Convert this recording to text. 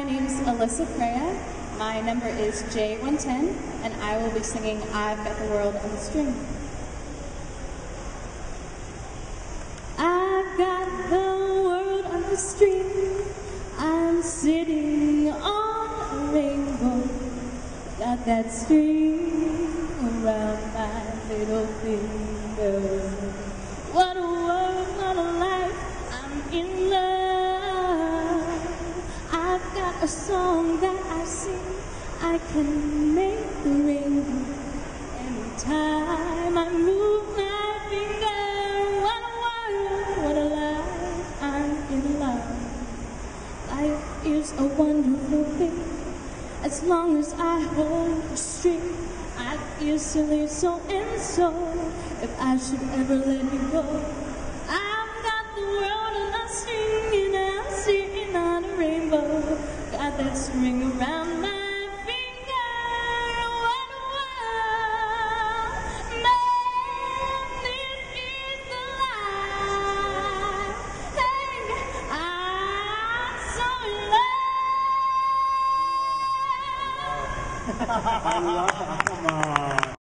name's Allissa Crea. My number is j110, and I will be singing I've Got the World on the String. I've got the world on the string. I'm sitting on a rainbow. Got that string around my little finger. What a world, what a life, I'm in love. I've got a song that I sing. I can make the rainbow anytime I move my finger. What a world, what a life, I'm in love. Life is a wonderful thing. As long as I hold the string, I feel silly so and so if I should ever let it go. I've got the world on a string and I'm sitting on a rainbow. Got that string around my finger. What a world, man, this is the life. Hey, I'm so in love. Come on.